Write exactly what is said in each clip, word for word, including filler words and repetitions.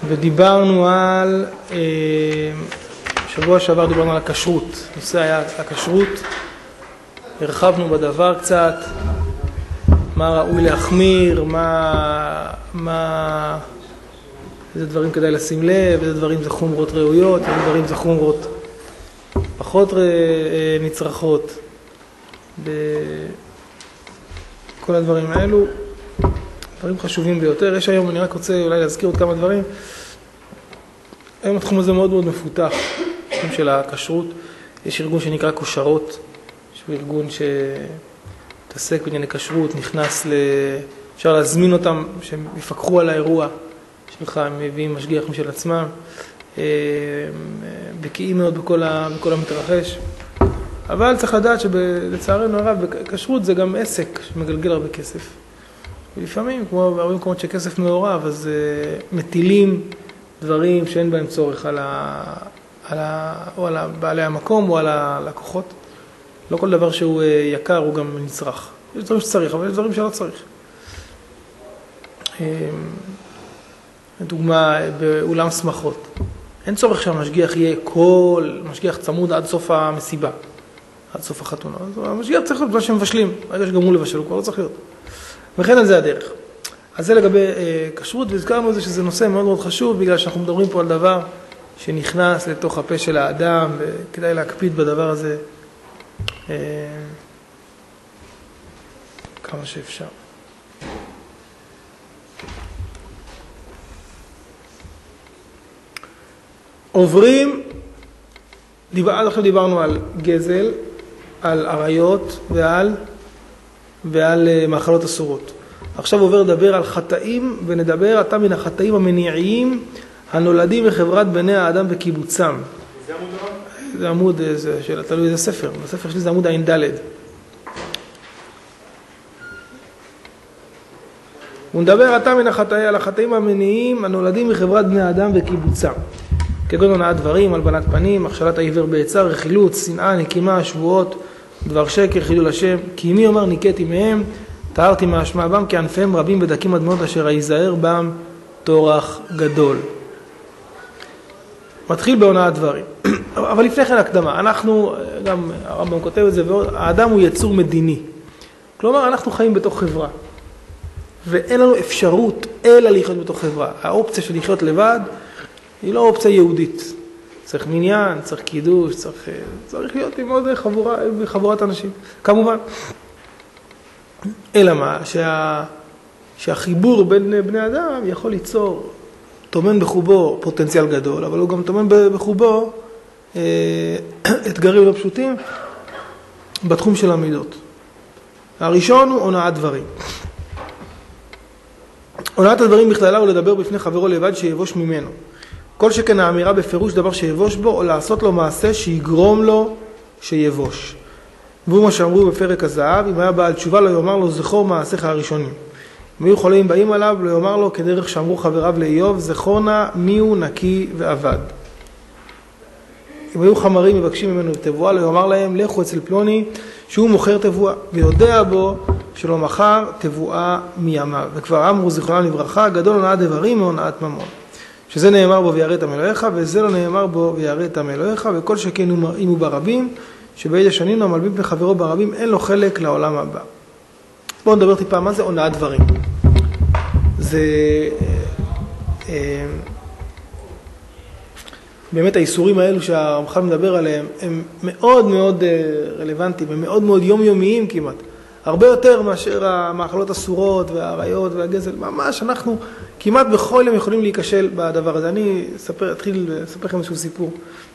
ודיברנו על, שבוע שעבר דיברנו על הכשרות, נושא היה הכשרות, הרחבנו בדבר קצת, מה ראוי להחמיר, מה, מה, איזה דברים כדאי לשים לב, איזה דברים זה חומרות ראויות, איזה דברים זה חומרות פחות נצרכות, בכל הדברים האלו. דברים חשובים ביותר. יש היום, אני רק רוצה אולי להזכיר עוד כמה דברים. היום התחום הזה מאוד מאוד מפותח, התחום של הכשרות. יש ארגון שנקרא כושרות, שהוא ארגון שתעסק בענייני כשרות, נכנס ל... אפשר להזמין אותם, שהם יפקחו על האירוע שלך, הם מביאים משגיח משל עצמם, בקיאים מאוד בכל, ה... בכל המתרחש. אבל צריך לדעת שלצערנו הרב, כשרות זה גם עסק שמגלגל הרבה כסף. ולפעמים, כמו בהרבה מקומות שכסף מעורב, אז uh, מטילים דברים שאין בהם צורך על ה... על ה... או על בעלי המקום או על הלקוחות. לא כל דבר שהוא uh, יקר הוא גם נצרך. יש דברים שצריך, אבל יש דברים שלא צריך. לדוגמה, באולם שמחות. אין צורך שהמשגיח יהיה כל משגיח צמוד עד סוף המסיבה, עד סוף החתונה. אז המשגיח צריך להיות מה שמבשלים. הרגע שגמרו לבשל, הוא כבר לא צריך להיות. וכן על זה הדרך. אז זה לגבי אה, כשרות, והזכרנו את זה שזה נושא מאוד מאוד חשוב, בגלל שאנחנו מדברים פה על דבר שנכנס לתוך הפה של האדם, וכדאי להקפיד בדבר הזה אה, כמה שאפשר. עוברים, דיבר, עד עכשיו דיברנו על גזל, על עריות ועל... ועל מאכלות אסורות. עכשיו עובר לדבר על חטאים, ונדבר עתה מן החטאים המניעיים הנולדים מחברת בני האדם וקיבוצם. זה עמוד דבר? זה עמוד, זה, של, תלוי איזה ספר. בספר שלי זה עמוד עין ד'. הוא מדבר עתה מן החטאים, על החטאים המניעיים הנולדים מחברת בני האדם וקיבוצם. כגון הונאת דברים, הלבנת פנים, הכשלת העיוור בעצה, רכילות, שנאה, נקימה, שבועות, דבר שקר, חילול השם, כי מי אומר ניקאתי מהם, טהרתי מהאשמה בם, כי ענפיהם רבים ודקים הדמעות אשר היזהר בם טורח גדול. מתחיל בהונאת דברים. אבל לפני כן הקדמה, אנחנו, גם הרמב"ם כותב את זה, האדם הוא יצור מדיני. כלומר, אנחנו חיים בתוך חברה, ואין לנו אפשרות אלא לחיות בתוך חברה. האופציה של לחיות לבד היא לא אופציה יהודית. צריך מניין, צריך קידוש, צריך, צריך להיות עם עוד חבורה, חבורת אנשים, כמובן. אלא מה? שה, שהחיבור בין בני אדם יכול ליצור, תומן בחובו פוטנציאל גדול, אבל הוא גם תומן בחובו אה, אתגרים לא פשוטים בתחום של המידות. הראשון הוא הונאת דברים. הונאת הדברים בכללה הוא לדבר בפני חברו לבד שיבוש ממנו. כל שכן האמירה בפירוש דבר שיבוש בו, או לעשות לו מעשה שיגרום לו שיבוש. והוא מה שאמרו בפרק הזהב, אם היה בעל תשובה לא יאמר לו זכור מעשיך הראשונים. אם היו חולאים באים עליו לא יאמר לו כדרך שאמרו חבריו לאיוב, זכור נא מי הוא נקי ועבד. אם היו חמרים מבקשים ממנו תבואה לא יאמר להם לכו אצל פלוני שהוא מוכר תבואה, ויודע בו שלא מכר תבואה מימיו. וכבר אמרו זכרונם לברכה, גדול הונאת דברים מהונאת ממון. שזה נאמר בו וירא את עם אלוהיך, וזה לא נאמר בו וירא את עם אלוהיך, וכל שכן אם הוא ברבים, שבעד השנים המלבין פני חברו ברבים, אין לו חלק לעולם הבא. בואו נדבר טיפה, מה זה הונאת דברים? זה... באמת האיסורים האלו שהרמח"ל מדבר עליהם, הם מאוד מאוד רלוונטיים, הם מאוד מאוד יומיומיים כמעט. הרבה יותר מאשר המאכלות אסורות והעריות והגזל, ממש אנחנו כמעט בכל יום יכולים להיכשל בדבר הזה. אני אספר, אתחיל לספר לכם איזשהו סיפור.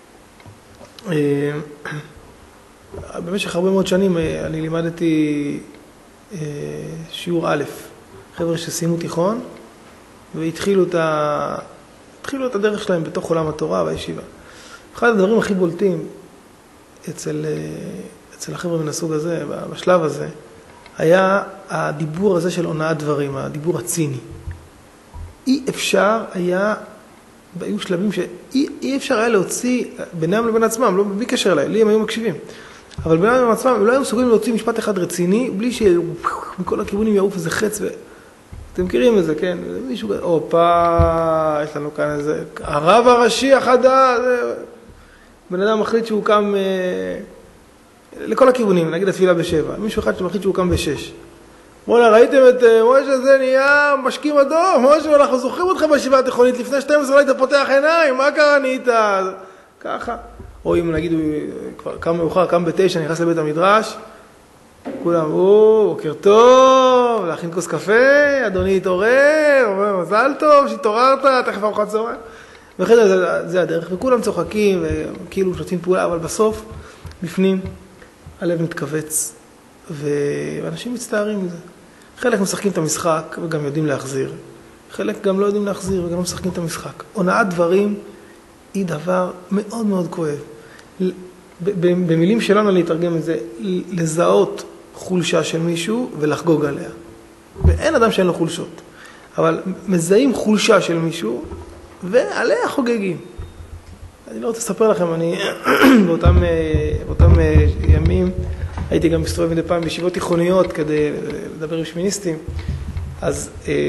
במשך הרבה מאוד שנים אני לימדתי שיעור א', חבר'ה שסיימו תיכון, והתחילו את, ה... התחילו את הדרך שלהם בתוך עולם התורה והישיבה. אחד הדברים הכי בולטים אצל, אצל החבר'ה מן הסוג הזה, בשלב הזה, היה הדיבור הזה של הונאת דברים, הדיבור הציני. אי אפשר היה, היו שלבים שאי אי אפשר היה להוציא בינם לבין עצמם, לא בלי קשר אליי, לי הם היו מקשיבים. אבל בינם לבין עצמם, הם לא היו מסוגלים להוציא משפט אחד רציני, בלי שמכל הכיוונים יעוף איזה חץ. ו... אתם מכירים את זה, כן? מישהו, אופה, יש לנו כאן איזה, הרב הראשי החדש, בן אדם מחליט שהוא קם אה, לכל הכיוונים, נגיד התפילה בשבע, מישהו אחד שמחליט שהוא קם בשש. בוא'נה, ראיתם את משה הזה נהיה משקים אדום, משה, אנחנו זוכרים אותך בישיבה התיכונית, לפני שתים עשרה היית פותח עיניים, מה קרה נהיית? ככה. או אם נגיד הוא כבר קם מאוחר, קם בתשע, נכנס לבית המדרש, כולם, או, בוקר טוב, להכין כוס קפה, אדוני התעורר, אומר, מזל טוב, שהתעוררת, תכף ארוחת צהריים. ואחרי זה, זה הדרך, וכולם צוחקים, וכאילו משתפים פעולה, אבל בסוף, בפנים, הלב מתכווץ, ואנשים מצטערים מזה. חלק משחקים את המשחק, וגם יודעים להחזיר. חלק גם לא יודעים להחזיר, וגם לא משחקים את המשחק. הונאת דברים היא דבר מאוד מאוד כואב. במילים שלנו להתרגם את זה, לזהות חולשה של מישהו ולחגוג עליה. ואין אדם שאין לו חולשות. אבל מזהים חולשה של מישהו ועליה חוגגים. אני לא רוצה לספר לכם, אני באותם, באותם ימים הייתי גם מסתובב מדי פעם בישיבות תיכוניות כדי לדבר עם שמיניסטים. אז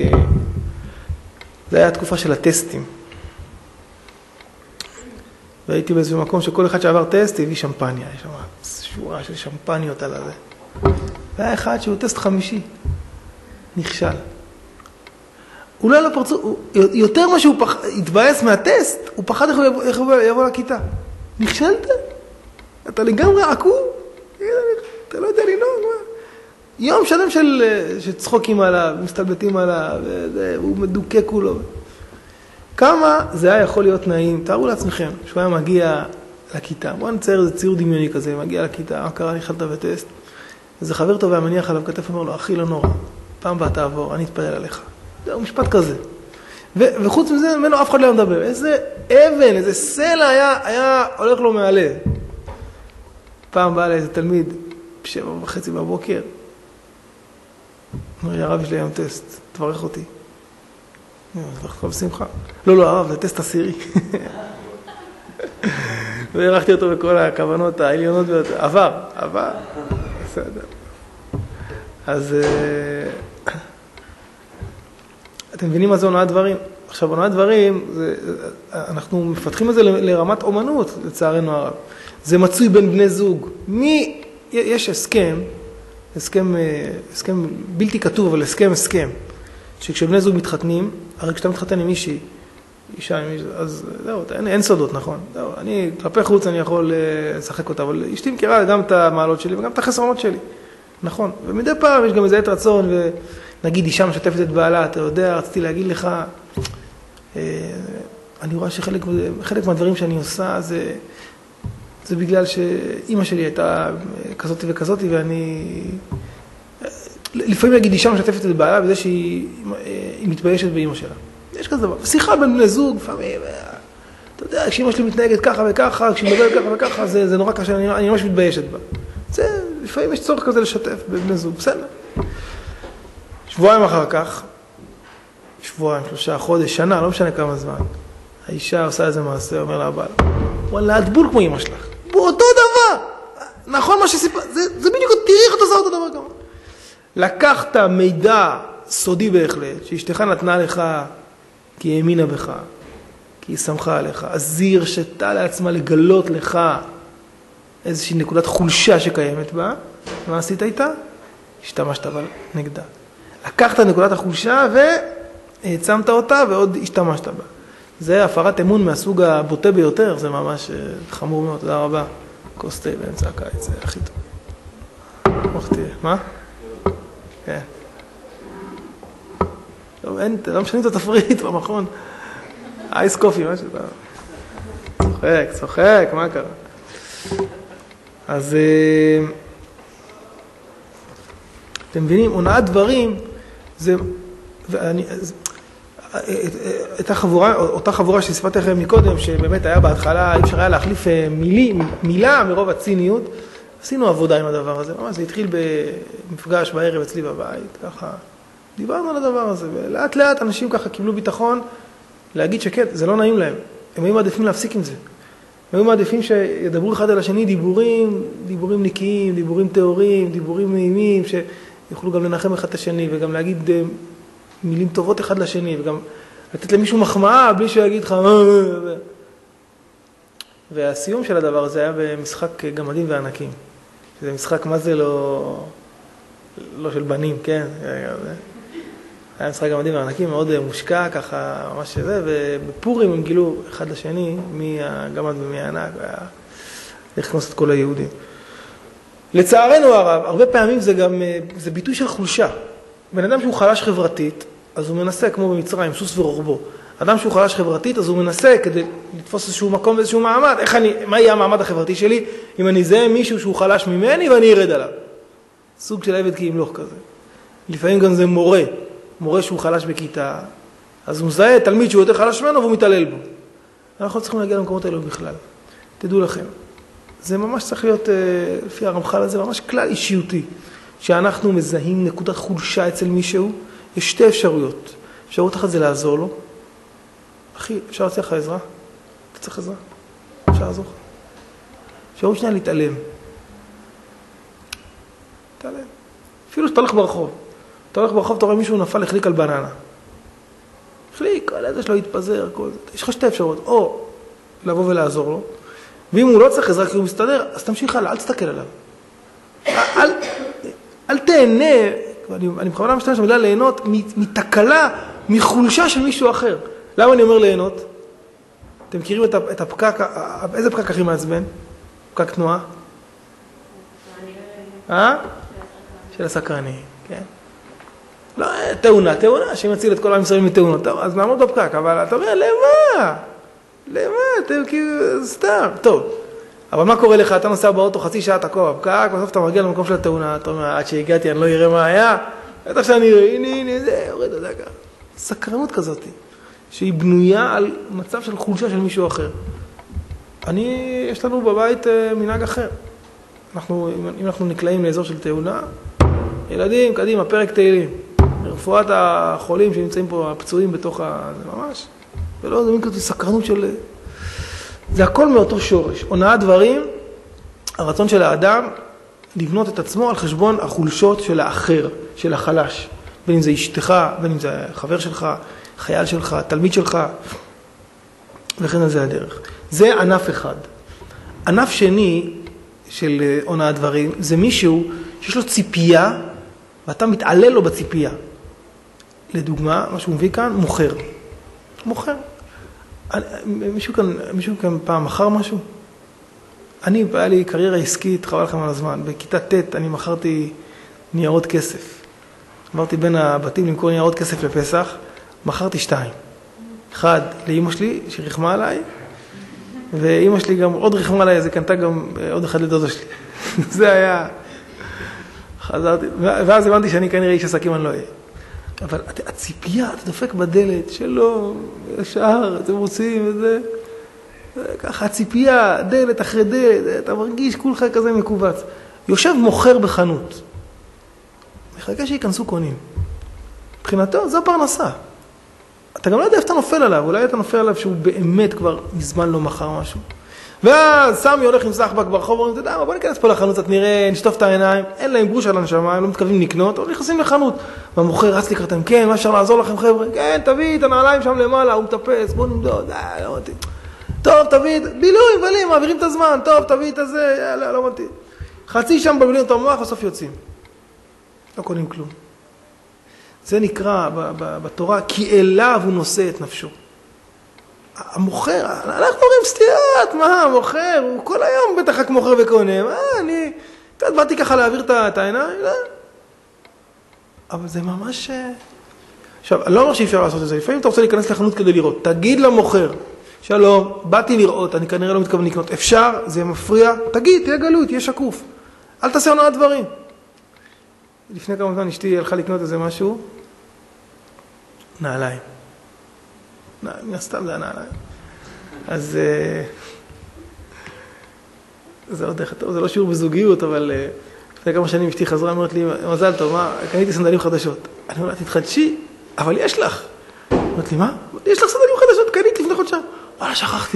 זה היה התקופה של הטסטים. והייתי באיזה מקום שכל אחד שעבר טסט הביא שמפניה, יש שם שורה של שמפניות על הזה. והיה אחד שהוא טסט חמישי, נכשל. הוא לא היה לו פרצוף, יותר מה שהוא פח, התבאס מהטסט, הוא פחד איך הוא יבוא, יבוא לכיתה. נכשלת? אתה לגמרי עקור? אתה לא יודע לנהוג, מה? יום שלם של, של צחוקים עליו, מסתלבטים עליו, והוא מדוקה כולו. כמה זה היה יכול להיות נעים, תארו לעצמכם, שהוא היה מגיע לכיתה, בואו נצייר איזה ציור דמיוני כזה, מגיע לכיתה, מה קרה, נכשלת בטסט, איזה חבר טוב היה מניח עליו, כתף אומר לו, אחי לא נורא, פעם באה תעבור, אני אתפלל עליך. זהו, משפט כזה. ו- וחוץ מזה, ממנו אף אחד לא מדבר. איזה אבן, איזה סלע היה, היה הולך לו מהלב. פעם בא לאיזה תלמיד, בשבע וחצי בבוקר, אומר לי, הרב יש לי היום טסט, תברך אותי. הכל בשמחה. לא, לא, הרב, זה טסט עשירי. והערכתי אותו בכל הכוונות העליונות ביותר. עבר, עבר. בסדר. אז אתם מבינים מה זה הונאת דברים? עכשיו, הונאת דברים, זה, אנחנו מפתחים את זה לרמת אומנות, לצערנו הרב. זה מצוי בין בני זוג. מי, יש הסכם, הסכם, הסכם בלתי כתוב, אבל הסכם, הסכם. שכשבני זוג מתחתנים, הרי כשאתה מתחתן עם מישהי, אישה עם מישהי, אז זהו, אין, אין סודות, נכון. זהו, אני, כלפי חוץ אני יכול לשחק אותה, אבל אשתי מכירה גם את המעלות שלי וגם את החסרונות שלי. נכון. ומדי פעם יש גם איזה עת רצון, ונגיד אישה משתפת את בעלה, אתה יודע, רציתי להגיד לך, אני רואה שחלק חלק מהדברים שאני עושה, זה, זה בגלל שאימא שלי הייתה כזאת וכזאת, ואני... לפעמים להגיד אישה משתפת את בעלה בזה שהיא מתביישת באמא שלה. יש כזה דבר. שיחה בין בני זוג, לפעמים, אתה יודע, כשאמא שלי מתנהגת ככה וככה, כשהיא מדברת ככה וככה, זה, זה נורא קשה, אני, אני ממש מתביישת בה. זה, לפעמים יש צורך כזה לשתף בין בני זוג, בסדר. שבועיים אחר כך, שבועיים, שלושה, חודש, שנה, לא משנה כמה זמן, האישה עושה איזה מעשה, אומר לה הבעל, וואלה, את בול כמו אמא שלך. באותו דבר! נכון מה שסיפר, זה, זה בדיוק, תראי איך אתה עושה אותו דבר גם. לקחת מידע סודי בהחלט, שאשתך נתנה לך כי היא האמינה בך, כי היא שמחה עליך, אז היא הרשתה לעצמה לגלות לך איזושהי נקודת חולשה שקיימת בה, מה עשית איתה? השתמשת אבל נגדה. לקחת נקודת החולשה והעצמת אותה ועוד השתמשת בה. זה הפרת אמון מהסוג הבוטה ביותר, זה ממש חמור מאוד, תודה רבה. כוס תה באמצע הקיץ, זה הכי טוב. מוכתי, מה? כן. טוב, אין, לא משנים את התפריט במכון. אייס קופי, משהו. צוחק, צוחק, מה קרה? אז אתם מבינים, הונאת דברים, זה, ואני, אותה חבורה, אותה חבורה שסיפרתי לכם מקודם, שבאמת היה בהתחלה, אי אפשר היה להחליף מילי, מילה מרוב הציניות, עשינו עבודה עם הדבר הזה, ממש זה התחיל במפגש בערב אצלי בבית, ככה דיברנו על הדבר הזה, ולאט לאט אנשים ככה קיבלו ביטחון להגיד שכן, זה לא נעים להם, הם היו מעדיפים להפסיק עם זה, הם היו מעדיפים שידברו אחד על השני דיבורים, דיבורים נקיים, דיבורים טהורים, דיבורים נעימים, שיוכלו גם לנחם אחד את השני, וגם להגיד מילים טובות אחד לשני, וגם לתת למישהו מחמאה בלי שהוא יגיד לך, והסיום של הדבר הזה היה במשחק גמדים וענקים. זה משחק, מה זה לא, לא של בנים, כן? היה משחק גמדים וענקים מאוד מושקע, ככה, ממש שזה, ובפורים הם גילו אחד לשני, מי הגמד ומי הענק, והיה לכנוס את כל היהודים. לצערנו הרב, הרבה פעמים זה גם, זה ביטוי של חולשה. בן אדם שהוא חלש חברתית, אז הוא מנסה, כמו במצרים, סוס ורוחבו. אדם שהוא חלש חברתית, אז הוא מנסה כדי לתפוס איזשהו מקום ואיזשהו מעמד. איך אני, מה יהיה המעמד החברתי שלי אם אני זה מישהו שהוא חלש ממני ואני ארד עליו? סוג של עבד כי ימלוך כזה. לפעמים גם זה מורה, מורה שהוא חלש בכיתה, אז הוא מזהה תלמיד שהוא יותר חלש ממנו והוא מתעלל בו. אנחנו צריכים להגיע למקומות האלו בכלל. תדעו לכם, זה ממש צריך להיות, לפי הרמח"ל הזה, ממש כלל אישיותי, שאנחנו מזהים נקודת חולשה אצל מישהו. יש שתי אפשרויות. אפשרות אחת זה לעזור לו. אחי, אפשר להציע לך עזרה? אתה צריך עזרה? אפשר לעזור לך? אפשרות שנייה להתעלם. להתעלם. אפילו שאתה הולך ברחוב. אתה הולך ברחוב, אתה רואה מישהו נפל, החליק על בננה. החליק, כל איזה שלו יתפזר, כל זה. יש לך שתי אפשרות. או לבוא ולעזור לו, ואם הוא לא צריך עזרה כי הוא מסתדר, אז תמשיך הלאה, אל תסתכל עליו. אל, אל תהנה, אני, אני בכוונה משתמש במילה ליהנות, מתקלה, מחולשה של מישהו אחר. למה אני אומר ליהנות? אתם מכירים את, את הפקק, איזה פקק הכי מעצבן? פקק תנועה? אה? של הסקרני, כן. לא, תאונה, תאונה, שמציל את כל עם ישראל מתאונות. אז נעמוד בפקק, אבל אתה אומר, למה? למה? אתם כאילו, סתם. טוב. אבל מה קורה לך? אתה נוסע באוטו חצי שעה, אתה קורא בפקק, בסוף אתה מגיע למקום של התאונה, אתה אומר, עד שהגעתי, אני לא אראה מה היה. בטח שאני אראה, הנה, הנה, זה, יורד, זה ככה. סקרנות כזאת, שהיא בנויה על מצב של חולשה של מישהו אחר. אני, יש לנו בבית מנהג אחר. אנחנו, אם אנחנו נקלעים לאזור של תאונה, ילדים, קדימה, פרק תהילים. רפואת החולים שנמצאים פה, הפצועים בתוך ה... זה ממש. ולא, זה מין כזאת סקרנות של... זה הכל מאותו שורש. הונאת דברים, הרצון של האדם לבנות את עצמו על חשבון החולשות של האחר, של החלש. בין אם זה אשתך, בין אם זה חבר שלך, חייל שלך, תלמיד שלך, וכן על זה הדרך. זה ענף אחד. ענף שני של הונאת דברים, זה מישהו שיש לו ציפייה, ואתה מתעלל לו בציפייה. לדוגמה, מה שהוא מביא כאן, מוכר. מוכר. מישהו כאן, מישהו כאן פעם מכר משהו? אני, היה לי קריירה עסקית, חבל לכם על הזמן. בכיתה ט' אני מכרתי ניירות כסף. עברתי בין הבתים למכור ניירות כסף לפסח, מכרתי שתיים. אחד לאמא שלי, שרחמה עליי, ואמא שלי גם עוד רחמה עליי, אז היא קנתה גם עוד אחד לדודה שלי. זה היה... חזרתי, ואז הבנתי שאני כנראה איש עסקים, אני לא אהיה. אבל הציפייה, אתה דופק בדלת שלא, ישר, אתם רוצים, וזה, ככה, הציפייה, דלת אחרי דלת, אתה מרגיש כולך כזה מקובץ. יושב מוכר בחנות, מחכה שיכנסו קונים. מבחינתו, זו פרנסה. אתה גם לא יודע איפה אתה נופל עליו, אולי אתה נופל עליו שהוא באמת כבר מזמן לא מכר משהו. ואז סמי הולך עם סחבק ברחוב, ואומרים, אתה יודע מה, בוא ניכנס פה לחנות, קצת נראה, נשטוף את העיניים, אין להם גרוש על הנשמה, הם לא מתכוונים לקנות, אבל נכנסים לחנות. והמוכר רץ לקראתם, כן, מה אפשר לעזור לכם חבר'ה? כן, תביא את הנעליים שם למעלה, הוא מטפס, בוא נמדוד, אה, לא מתאים. טוב, תביא, בילוי, בלים, מעבירים את הזמן, טוב, תביא את הזה, יאללה, לא מתאים. חצי שם בלבלים את המוח, בסוף יוצאים. לא קונים כלום. זה נקרא בתורה, כי אליו הוא נושא את נפשו. המוכר, אנחנו אומרים סתירת, מה, המוכר, הוא כל היום בטח רק מוכר וקונה, מה, אני, קצת באתי ככה להעביר את העיניים, לא? אבל זה ממש... עכשיו, אני לא אומר שאי אפשר לעשות את זה, לפעמים אתה רוצה להיכנס לחנות כדי לראות, תגיד למוכר, שלום, באתי לראות, אני כנראה לא מתכוון לקנות, אפשר, זה מפריע, תגיד, תהיה גלוי, תהיה שקוף, אל תעשה הונאת דברים. לפני כמה זמן אשתי הלכה לקנות איזה משהו, נעליים. מן הסתם זה הנעליים. אז זה עוד איך טוב, זה לא שיעור בזוגיות, אבל לפני כמה שנים אשתי חזרה, אמרת לי, מזל טוב, מה, קניתי סנדלים חדשות. אני אומרת, תתחדשי, אבל יש לך. אמרת לי, מה? יש לך סנדלים חדשות, קניתי לפני חודשיים. וואלה, שכחתי.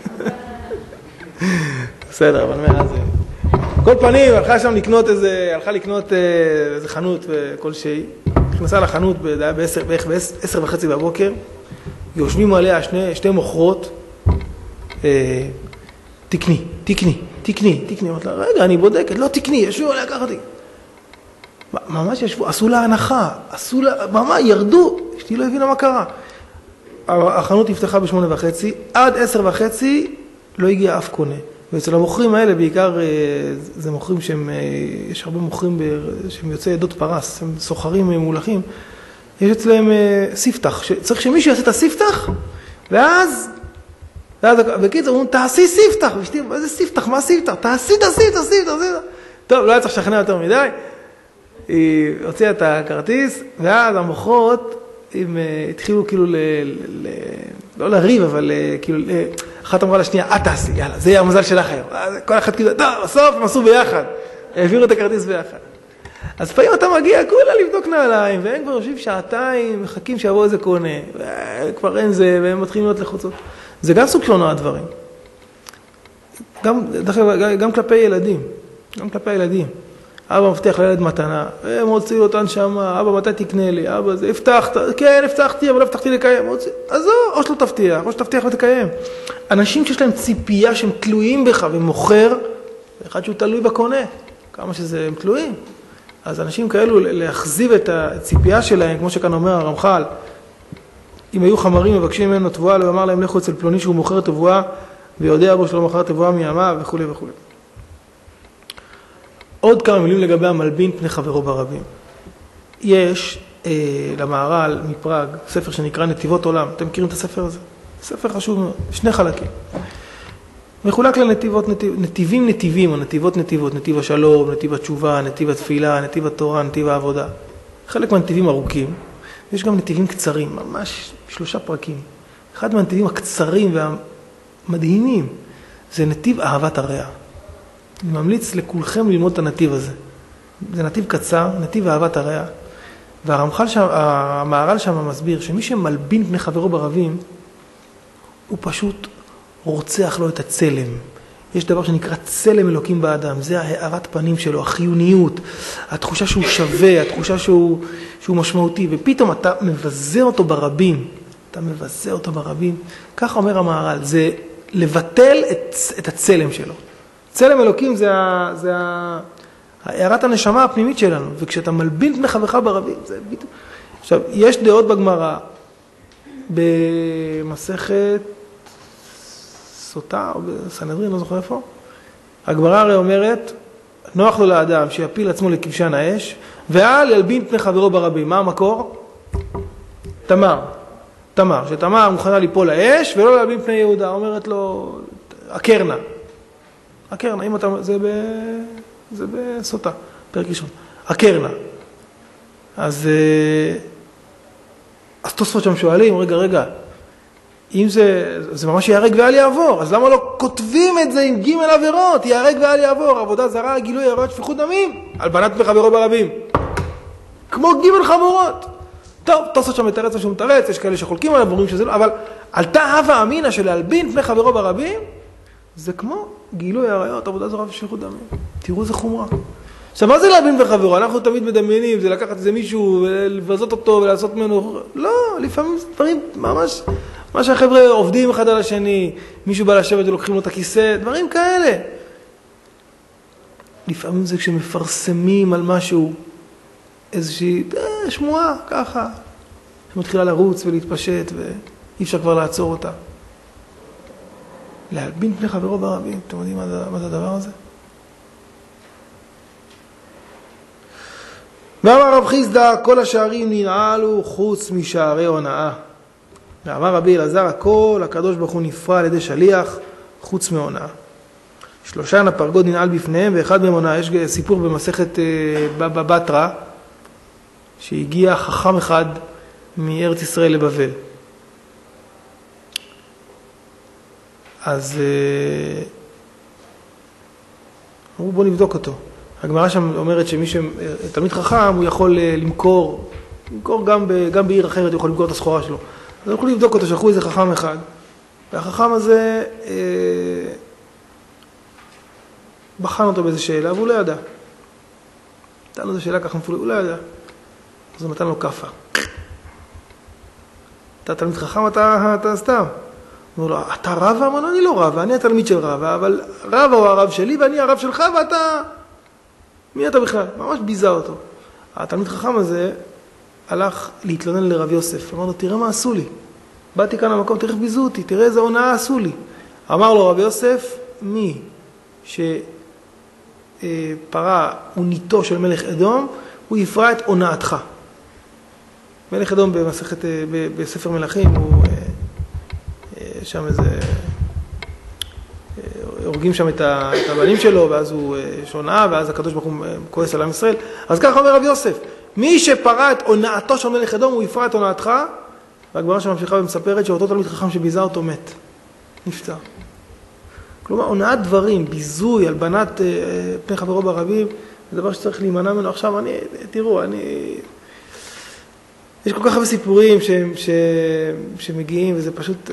בסדר, אבל מאז זה... כל פנים, הלכה שם לקנות איזה, הלכה לקנות איזה חנות כלשהי. נכנסה לחנות בערך בעשר וחצי בבוקר, יושבים עליה שני, שתי מוכרות, אה, תקני, תקני, תקני, תקני. אמרת לה, רגע, אני בודקת, לא תקני, ישבו עליה ככה תקני. ממש ישבו, עשו לה הנחה, עשו לה, ממש ירדו, אשתי לא הבינה מה קרה. החנות נפתחה בשמונה וחצי, עד עשר וחצי לא הגיע אף קונה. ואצל המוכרים האלה, בעיקר, זה מוכרים שהם, יש הרבה מוכרים שהם יוצאי עדות פרס, הם סוחרים מולכים, יש אצלהם ספתח, צריך שמישהו יעשה את הספתח, ואז, ואז, בקיצור, אומרים, תעשי ספתח, ושתי, איזה ספתח, מה ספתח? תעשי, תעשי, תעשי, תעשי. טוב, לא היה צריך לשכנע יותר מדי, היא הוציאה את הכרטיס, ואז המוכרות, הם התחילו כאילו ל... ל... לא לריב, אבל כאילו... אחת אמרה לשנייה, את תעשי, יאללה, זה יהיה המזל שלך היום. כל אחד כאילו, טוב, בסוף הם עשו ביחד. העבירו את הכרטיס ביחד. אז פעמים אתה מגיע, כולה לבדוק נעליים, והם כבר יושבים שעתיים, מחכים שיבוא איזה קונה, וכבר אין זה, והם מתחילים להיות לחוצות. זה גם סוג שונה הדברים. גם, גם כלפי ילדים. גם כלפי ילדים. אבא מבטיח לילד מתנה, הם הוציאו אותן שם, אבא מתי תקנה לי, אבא זה, הבטחת, כן, הבטחתי, אבל לא הבטחתי לקיים, אז זו, או שלא תבטיח, או שתבטיח ותקיים. אנשים שיש להם ציפייה שהם תלויים בך ומוכר, אחד שהוא תלוי בקונה, כמה שזה הם תלויים. אז אנשים כאלו להחזיב את הציפייה שלהם, כמו שכאן אומר הרמח"ל, אם היו חמרים מבקשים ממנו תבואה, לא אמר להם לכו אצל פלוני שהוא מוכר תבואה, ויודע בו שלא מוכר תבואה מימיו וכו' וכו'. עוד כמה מילים לגבי המלבין פני חברו ברבים. יש אה, למהר"ל מפראג ספר שנקרא נתיבות עולם. אתם מכירים את הספר הזה? ספר חשוב מאוד, שני חלקים. מחולק לנתיבות, נתיב, נתיבים נתיבים, או נתיבות נתיבות, נתיב השלום, נתיב התשובה, נתיב התפילה, נתיב התורה, נתיב העבודה. חלק מהנתיבים ארוכים, ויש גם נתיבים קצרים, ממש שלושה פרקים. אחד מהנתיבים הקצרים והמדהימים זה נתיב אהבת הרע. אני ממליץ לכולכם ללמוד את הנתיב הזה. זה נתיב קצר, נתיב אהבת הרע. והרמח"ל שם, המהר"ל שם מסביר שמי שמלבין פני חברו ברבים, הוא פשוט רוצח לו את הצלם. יש דבר שנקרא צלם אלוקים באדם, זה הארת פנים שלו, החיוניות, התחושה שהוא שווה, התחושה שהוא, שהוא משמעותי, ופתאום אתה מבזה אותו ברבים, אתה מבזה אותו ברבים, כך אומר המהר"ל, זה לבטל את, את הצלם שלו. צלם אלוקים זה, ה, זה ה, הערת הנשמה הפנימית שלנו, וכשאתה מלבין פני חברך ברבים, זה בדיוק. עכשיו, יש דעות בגמרא, במסכת סוטה, או בסנהדרין, לא זוכר איפה, הגמרא הרי אומרת, נוח לו לאדם שיפיל עצמו לכבשן האש, ואל ילבין פני חברו ברבים. מה המקור? תמר. תמר, שתמר מוכנה ליפול לאש, ולא להלבין פני יהודה. אומרת לו, הקרנה. הקרנה, אם אתה, זה ב... זה בסוטה, פרק ראשון. הקרנה. אז, אז תוספות שם שואלים, רגע, רגע, אם זה, זה ממש יהרג ואל יעבור, אז למה לא כותבים את זה עם ג' עבירות? יהרג ואל יעבור, עבודה זרה, גילוי עבירות, שפיכות דמים, הלבנת פני חברו ברבים. כמו ג' חמורות. טוב, תוספות שם מתרץ ושום מתרץ, יש כאלה שחולקים עליו, אומרים שזה לא, אבל עלתה הווה אמינה של להלבין פני חברו ברבים, זה כמו גילוי עריות, עבודה זרה ושפיכות דמים. תראו איזה חומרה. עכשיו, מה זה להבין בחברו? אנחנו תמיד מדמיינים, זה לקחת איזה מישהו ולבזות אותו ולעשות ממנו... לא, לפעמים זה דברים ממש... מה שהחבר'ה עובדים אחד על השני, מישהו בא לשבת ולוקחים לו את הכיסא, דברים כאלה. לפעמים זה כשמפרסמים על משהו, איזושהי אה, שמועה, ככה, שמתחילה לרוץ ולהתפשט ואי אפשר כבר לעצור אותה. להלבין פני חברו ברבים, אתם יודעים מה זה, מה זה הדבר הזה? ואמר רב חיסדא, כל השערים ננעלו חוץ משערי הונאה. ואמר רבי אלעזר, הכל הקדוש ברוך הוא נפרע על ידי שליח חוץ מהונאה. שלושה הפרגוד ננעל בפניהם ואחד מהם הונאה. יש סיפור במסכת בבא בתרא, שהגיע חכם אחד מארץ ישראל לבבל. אז אמרו בוא נבדוק אותו. הגמרא שם אומרת שמי שתלמיד חכם הוא יכול למכור, למכור גם, ב, גם בעיר אחרת, הוא יכול למכור את הסחורה שלו. אז הם יכולים לבדוק אותו, שלחו איזה חכם אחד, והחכם הזה אה, בחן אותו באיזו שאלה, והוא לא ידע. נתן לו איזו שאלה ככה מפולגת, הוא לא ידע. אז הוא נתן לו כפה. אתה תלמיד חכם, אתה, אתה סתם. הוא אומר לו, אתה רבא? אמר לו, אני לא רבא, אני התלמיד של רבא, אבל רבא הוא הרב שלי ואני הרב שלך ואתה... מי אתה בכלל? ממש ביזה אותו. התלמיד חכם הזה הלך להתלונן לרב יוסף. אמר לו, תראה מה עשו לי. באתי כאן למקום, תראה ביזו אותי, תראה איזה הונאה עשו לי. אמר לו רב יוסף, מי שפרה אוניתו של מלך אדום, הוא יפרע את הונאתך. מלך אדום במסכת, בספר מלכים, הוא שם איזה... הורגים שם את הבנים שלו, ואז הוא שונה, ואז הקדוש ברוך הוא כועס על עם ישראל. אז ככה אומר רב יוסף, מי שפרע את הונאתו של מלך אדום, הוא יפרע את הונאתך, והגמרא שממשיכה ומספרת שאותו תלמיד חכם שביזה אותו מת, נפצע. כלומר, הונאת דברים, ביזוי, הלבנת פני חברו ברבים, זה דבר שצריך להימנע ממנו. עכשיו, אני, תראו, אני... יש כל כך הרבה סיפורים ש... ש... שמגיעים, וזה פשוט...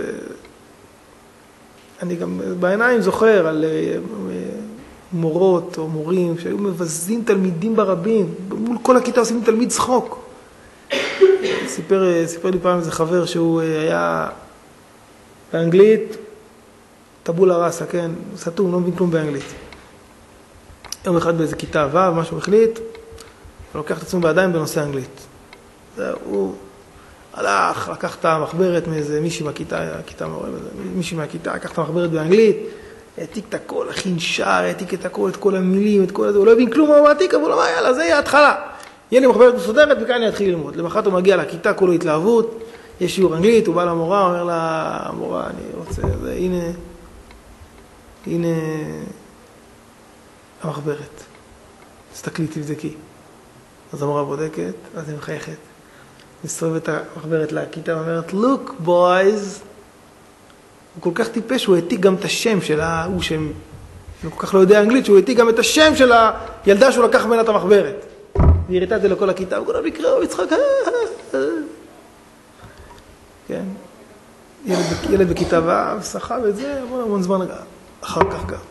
אני גם בעיניים זוכר על מורות או מורים שהיו מבזים תלמידים ברבים, מול כל הכיתה עושים תלמיד צחוק. סיפר, סיפר לי פעם איזה חבר שהוא היה באנגלית, טבולה ראסה, כן, סתום, לא מבין כלום באנגלית. יום אחד באיזה כיתה ו', משהו החליט, הוא לוקח את עצמו בידיים בנושא אנגלית. זה, הוא הלך, לקח את המחברת מאיזה מישהי מהכיתה, הכיתה מורה, מישהי מהכיתה, לקח את המחברת באנגלית, העתיק את הכל, הכין שער, העתיק את הכל, את כל המילים, את כל הזה, הוא לא הבין כלום מה הוא העתיק, אבל הוא אמר, יאללה, זה יהיה ההתחלה. יהיה לי מחברת מסודרת וכאן אני אתחיל ללמוד. למחרת הוא מגיע לכיתה, כולו התלהבות, יש שיעור אנגלית, הוא בא למורה, אומר לה, המורה, אני רוצה, זה, הנה, הנה המחברת. תסתכלי, תבדקי. אז המורה בודקת, אז היא מחייכת. מסתובבת המחברת לכיתה ואומרת, look boys, הוא כל כך טיפש, הוא העתיק גם את השם של ההוא שהם, הוא כל כך לא יודע אנגלית, שהוא העתיק גם את השם של הילדה שהוא לקח ממנה את המחברת. והיא הראתה את זה לכל הכיתה, הוא כולם יקראו, יצחק, כן. ילד, ילד בכיתה ו' סחב את זה, המון המון זמן אחר כך גם.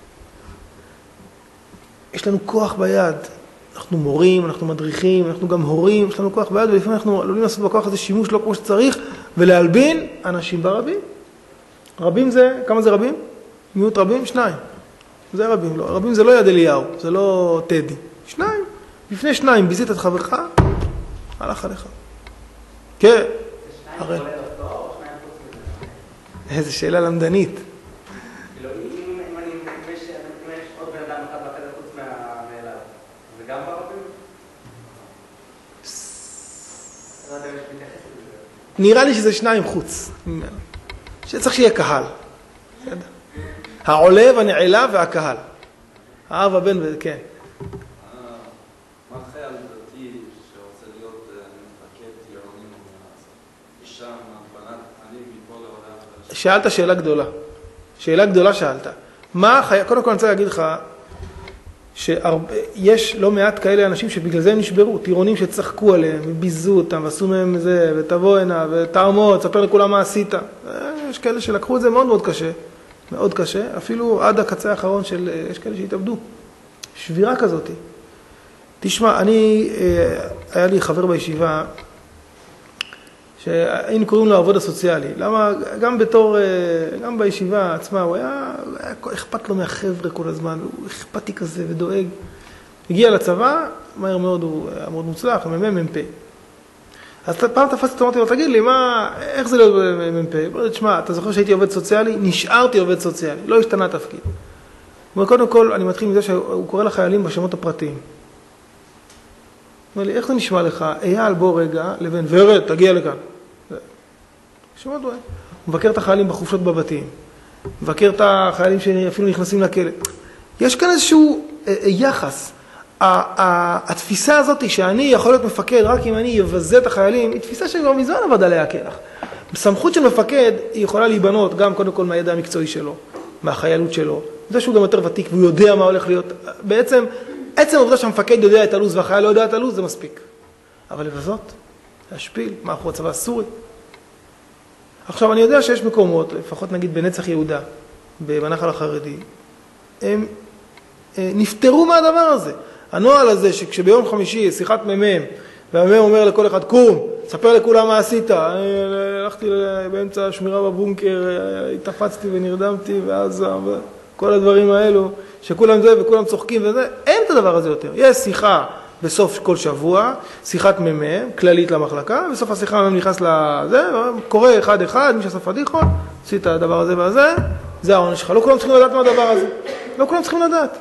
יש לנו כוח ביד. אנחנו מורים, אנחנו מדריכים, אנחנו גם הורים, יש לנו כוח ביד, ולפעמים אנחנו עלולים לעשות בכוח הזה שימוש לא כמו שצריך, ולהלבין אנשים ברבים. רבים זה, כמה זה רבים? מיעוט רבים? שניים. זה רבים, לא. רבים זה לא יד אליהו, זה לא טדי. שניים. לפני שניים, ביזית את חברך, הלך עליך. כן. הרי. איזה שאלה למדנית. נראה לי שזה שניים חוץ. שצריך שיהיה קהל. העולה והנעלה והקהל. האב, הבן וכן. מה חייל דתי שרוצה להיות מפקד טירונים אישה, בנת, אני מפה לעולם. שאלת שאלה גדולה. שאלה גדולה שאלת. מה חייל, קודם כל אני רוצה להגיד לך, שיש לא מעט כאלה אנשים שבגלל זה הם נשברו, טירונים שצחקו עליהם, וביזו אותם, ועשו מהם זה, ותבוא הנה, ותעמוד, תספר לכולם מה עשית. יש כאלה שלקחו את זה מאוד מאוד קשה, מאוד קשה, אפילו עד הקצה האחרון של, יש כאלה שהתאבדו. שבירה כזאת. תשמע, אני, היה לי חבר בישיבה, שהיינו קוראים לו העבוד הסוציאלי. למה? גם בתור, גם בישיבה עצמה, הוא היה, היה אכפת לו מהחבר'ה כל הזמן, הוא אכפתי כזה ודואג. הגיע לצבא, מהר מאוד הוא היה מאוד מוצלח, מ"מ מ"פ. אז פעם תפסתי, אמרתי לו, תגיד לי, מה, איך זה להיות מ"פ? הוא אומר, תשמע, אתה זוכר שהייתי עובד סוציאלי? נשארתי עובד סוציאלי, לא השתנה תפקיד. הוא אומר, קודם כל, אני מתחיל מזה שהוא קורא לחיילים בשמות הפרטיים. הוא אומר לי, איך זה נשמע לך? אייל, בוא רגע, לבין ורד, תגיע לכאן. שמות הוא מבקר את החיילים בחופשות בבתים, מבקר את החיילים שאפילו נכנסים לכלא. יש כאן איזשהו יחס. התפיסה הזאת שאני יכול להיות מפקד רק אם אני אבזה את החיילים, היא תפיסה שכבר מזמן עבד עליה כלח. בסמכות של מפקד היא יכולה להיבנות גם קודם כל מהידע המקצועי שלו, מהחיילות שלו. זה שהוא גם יותר ותיק והוא יודע מה הולך להיות. בעצם, עצם העובדה שהמפקד יודע את הלו"ז והחייל לא יודע את הלו"ז, זה מספיק. אבל לבזות, להשפיל, מאחורי הצבא הסורי. עכשיו, אני יודע שיש מקומות, לפחות נגיד בנצח יהודה, בנחל החרדי, הם נפטרו מהדבר הזה. הנוהל הזה שכשביום חמישי שיחת מ"מ והמ"ם אומר לכל אחד, קום, ספר לכולם מה עשית. הלכתי באמצע השמירה בבונקר, התאפצתי ונרדמתי, ואז כל הדברים האלו, שכולם זה וכולם צוחקים וזה, אין את הדבר הזה יותר. יש שיחה בסוף כל שבוע, שיחת מ"מ, כללית למחלקה, בסוף השיחה המ"מ נכנס לזה, קורא אחד אחד, מי שעשה פדיחות, עשית את הדבר הזה והזה, זה העונש שלך. לא כולם צריכים לדעת מה הדבר הזה. לא כולם צריכים לדעת.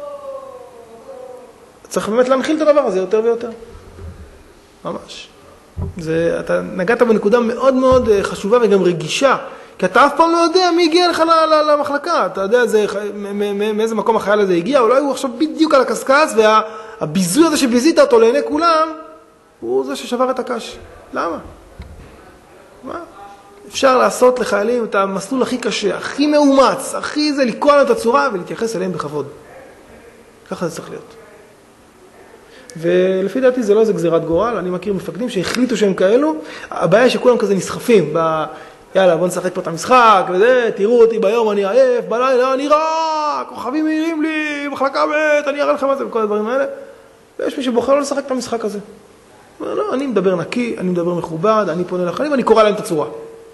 צריך באמת להנחיל את הדבר הזה יותר ויותר. ממש. זה, אתה נגעת בנקודה מאוד מאוד חשובה וגם רגישה, כי אתה אף פעם לא יודע מי הגיע לך למחלקה. אתה יודע זה, מאיזה מקום החייל הזה הגיע, אולי הוא עכשיו בדיוק על הקסקס, והביזוי הזה שביזית אותו לעיני כולם, הוא זה ששבר את הקש. למה? מה? אפשר לעשות לחיילים את המסלול הכי קשה, הכי מאומץ, הכי זה לקרוא להם את הצורה ולהתייחס אליהם בכבוד. ככה זה צריך להיות. ולפי דעתי זה לא איזה גזירת גורל, אני מכיר מפקדים שהחליטו שהם כאלו, הבעיה היא שכולם כזה נסחפים, ב... יאללה בוא נשחק פה את המשחק, וזה, תראו אותי ביום אני עייף, בלילה אני רע, כוכבים מהירים לי, מחלקה בית, אני אראה לכם מה זה וכל הדברים האלה, ויש מי שבוחר לא לשחק את המשחק הזה. לא, אני מדבר נקי, אני מדבר מכובד, אני פונה לחיילים ואני קורא להם את הצורה.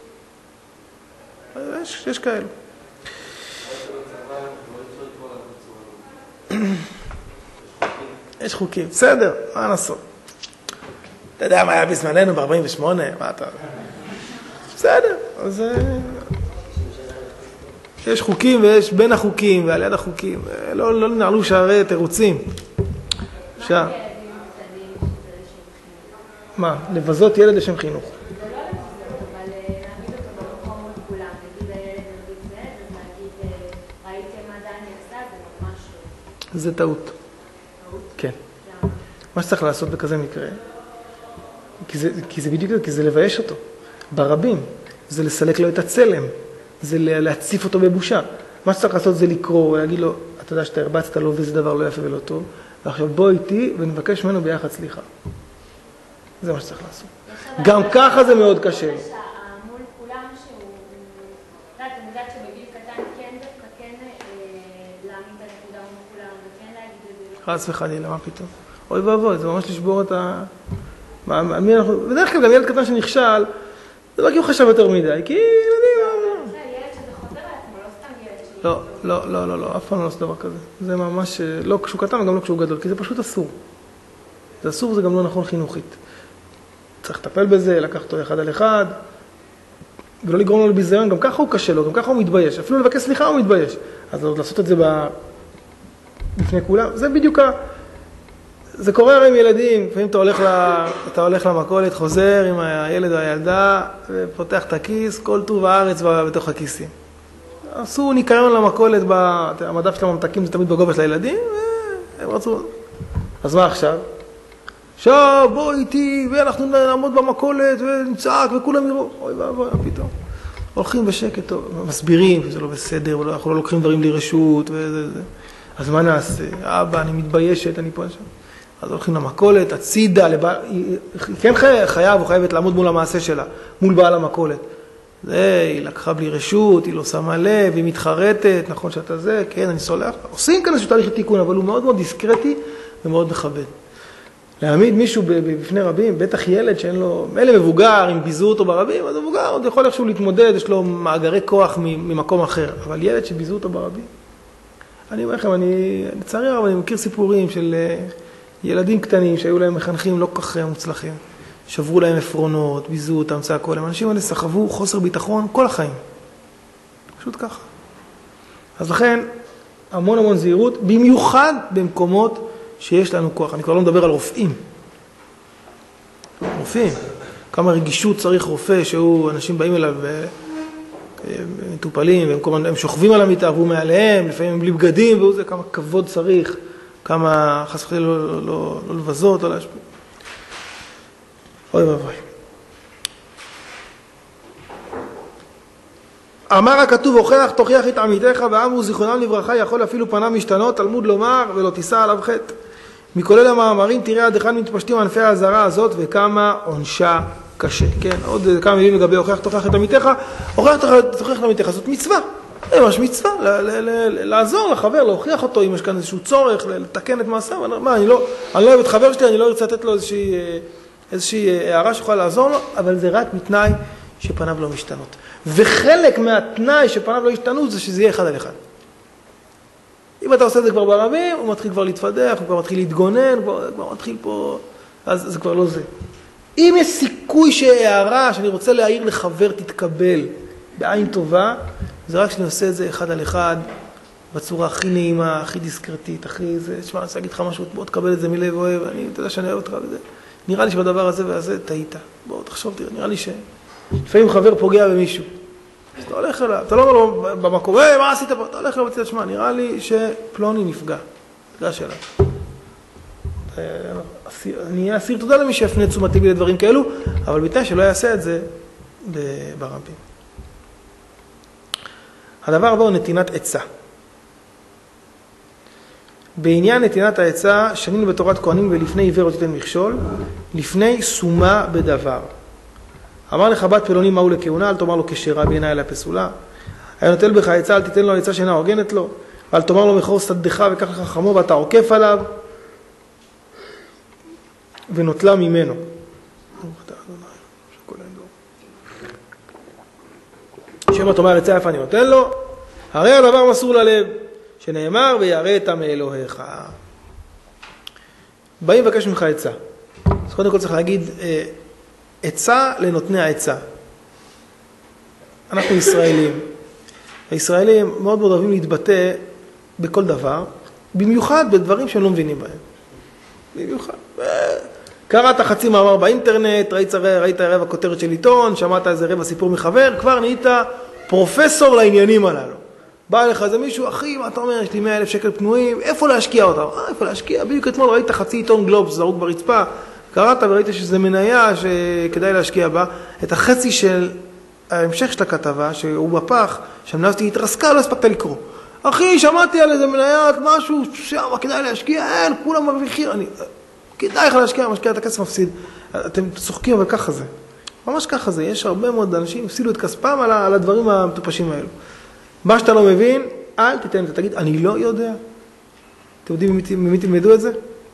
יש, יש כאלו. יש חוקים, בסדר, מה נעשות? אתה יודע מה היה בזמננו ב-ארבעים ושמונה, מה אתה... בסדר, אז... יש חוקים ויש בין החוקים ועל יד החוקים, לא, לא נעלו שערי תירוצים. שע... מה? לבזות ילד לשם חינוך. זה לא לבזות, אבל להעמיד אותו במקום מול כולם, נגיד הילד נגיד זה, אז להגיד, ראיתם מה דני עשה, זה ממש לא. זה טעות. כן. מה שצריך לעשות בכזה מקרה, כי זה, כי זה בדיוק, כי זה לבייש אותו. ברבים, זה לסלק לו את הצלם, זה להציף אותו בבושה. מה שצריך לעשות זה לקרוא ולהגיד לו, אתה יודע שאתה הרבצת לו וזה דבר לא יפה ולא טוב, ועכשיו בוא איתי ונבקש ממנו ביחד סליחה. זה מה שצריך לעשות. גם ככה זה מאוד קשה לו. מול כולם שהוא, אני יודעת שבגיל קטן כן דווקא כן להעמיד את הנקודה מול כולם וכן להגיד את זה. חס וחלילה, מה פתאום? אוי ואבוי, זה ממש לשבור את ה... בדרך כלל גם ילד קטן שנכשל, זה לא כי הוא חשב יותר מדי, כי ילדים... זה ילד שזה חוזר לעצמו, לא סתם ילד ש... לא, לא, לא, לא, לא, אף פעם לא עושה דבר כזה. זה ממש, לא כשהוא קטן וגם לא כשהוא גדול, כי זה פשוט אסור. זה אסור וזה גם לא נכון חינוכית. צריך לטפל בזה, לקח אותו אחד על אחד, ולא לגרום לו לביזיון, גם ככה הוא קשה לו, גם ככה הוא מתבייש. אפילו לבקש סליחה הוא מתבייש. אז עוד לעשות את זה בפני כולם, זה בדיוק ה... זה קורה הרי עם ילדים, לפעמים אתה הולך, ל... אתה הולך למכולת, חוזר עם הילד או הילדה, ופותח את הכיס, כל טוב הארץ בתוך הכיסים. עשו ניקיון למכולת, המדף של הממתקים זה תמיד בגובה של הילדים, והם רצו... אז מה עכשיו? עכשיו בוא איתי, ואנחנו נעמוד במכולת, ונצעק, וכולם יראו. אוי ואבוי, פתאום. הולכים בשקט, מסבירים, שזה לא בסדר, אנחנו לא לוקחים דברים לרשות, וזה זה. אז מה נעשה? אבא, אני מתביישת, אני פה שם. אז הולכים למכולת, הצידה, לבע... היא כן חייב או חייבת לעמוד מול המעשה שלה, מול בעל המכולת. זה, היא לקחה בלי רשות, היא לא שמה לב, היא מתחרטת, נכון שאתה זה, כן, אני סולח. עושים כאן איזשהו תהליך תיקון, אבל הוא מאוד מאוד דיסקרטי ומאוד מכבד. להעמיד מישהו בפני רבים, בטח ילד שאין לו, אלה מבוגר, אם ביזו אותו ברבים, אז מבוגר עוד יכול איכשהו להתמודד, יש לו מאגרי כוח ממקום אחר. אבל ילד שביזו אותו ברבים, אני אומר לכם, אני, לצערי הרב, אני מכיר סיפורים של ילדים קטנים שהיו להם מחנכים לא כל כך מוצלחים. שברו להם עפרונות, ביזו אותם, צעקו להם. אנשים האלה סחבו חוסר ביטחון כל החיים. פשוט ככה. אז לכן, המון המון זהירות, במיוחד במקומות שיש לנו כוח. אני כבר לא מדבר על רופאים. רופאים. כמה רגישות צריך רופא שהוא, אנשים באים אליו מטופלים, והם, הם שוכבים על המיטה, והוא מעליהם, לפעמים הם בלי בגדים, והוא זה כמה כבוד צריך, כמה חס וחלילה לא, לא, לא, לא לבזות, לא להשפיע. אוי ואבוי. אמר הכתוב, הוכח תוכיח את עמיתך, ואמרו זיכרונם לברכה, יכול אפילו פניו משתנות, תלמוד לומר ולא תישא עליו חטא. מכולל המאמרים, תראה עד אחד מתפשטים ענפי האזהרה הזאת, וכמה עונשה קשה. כן, עוד כמה מילים לגבי הוכח תוכיח את עמיתך. הוכח תוכיח את עמיתך, זאת מצווה. זה ממש מצווה, לעזור לחבר, להוכיח אותו, אם יש כאן איזשהו צורך, לתקן את מעשיו. מה, אני לא, אני לא אוהב את חבר שלי, אני לא ארצה לתת לו איזושהי איזושהי הערה שיכולה לעזור לו, אבל זה רק מתנאי שפניו לא משתנות. וחלק מהתנאי שפניו לא השתנות זה שזה יהיה אחד על אחד. אם אתה עושה את זה כבר ברבים, הוא מתחיל כבר להתפדח, הוא כבר מתחיל להתגונן, כבר, כבר מתחיל פה, אז זה כבר לא זה. אם יש סיכוי שהערה שאני רוצה להעיר לחבר תתקבל בעין טובה, זה רק שאני עושה את זה אחד על אחד, בצורה הכי נעימה, הכי דיסקרטית, הכי זה, תשמע, אני רוצה להגיד לך משהו, בוא תקבל את זה מלב אוהב, אני יודע שאני אוהב אותך וזה. נראה לי שבדבר הזה והזה טעית. בוא, תחשוב, תראה, נראה לי ש... לפעמים חבר פוגע במישהו. אז אתה הולך אליו, אתה לא אומר לו במקום, היי, מה עשית פה? אתה הולך אליו וצריך, תשמע, נראה לי שפלוני נפגע. נפגע שלה. אני אסיר תודה למי שיפנה תשומת לבי לדברים כאלו, אבל בתנאי שלא יעשה את זה ברבים. הדבר הבא הוא נתינת עצה. בעניין נתינת העצה, שנינו בתורת כהנים ולפני עיוור לא תיתן מכשול, לפני סומה בדבר. אמר לך בת פלוני מהו לכהונה, אל תאמר לו כשרה בעיני אלא פסולה. היה נוטל בך עצה, אל תיתן לו עצה שאינה הוגנת לו, ואל תאמר לו מכור שדך וקח לך חמו ואתה עוקף עליו, ונוטלה ממנו. שם אתה אומר עצה איפה אני נותן לו, הרי הדבר מסור ללב, שנאמר ויראת מאלוהיך. באים לבקש ממך עצה. אז קודם כל צריך להגיד, עצה לנותני העצה. אנחנו ישראלים. הישראלים מאוד מאוד אוהבים להתבטא בכל דבר, במיוחד בדברים שהם לא מבינים בהם. במיוחד. קראת חצי מאמר באינטרנט, ראית, ראית רבע כותרת של עיתון, שמעת איזה רבע סיפור מחבר, כבר נהיית פרופסור לעניינים הללו. בא לך איזה מישהו, אחי, מה אתה אומר, יש לי מאה אלף שקל פנויים, איפה להשקיע אותם? אה, איפה להשקיע? בדיוק אתמול ראית חצי עיתון גלובס, זרוק ברצפה, קראת וראית שזה מניה שכדאי להשקיע בה. את החצי של ההמשך של הכתבה, שהוא בפח, שהמניה התרסקה, לא הספקת לקרוא. אחי, שמעתי על איזה מניית משהו, שם, כדאי להשקיע, אין, כולם מרוויחים, אני... כדאי לך להשקיע, משקיע את הכסף מפסיד. אתם צוחקים, אבל ככה זה. ממש ככה זה. יש הרבה מאוד אנשים, הפסידו את כספם על, על הדברים המטופשים האלו. מה שאתה לא מבין, אל תיתן את זה. תגיד, אני לא יודע. אתם יודעים ממי תלמדו את זה?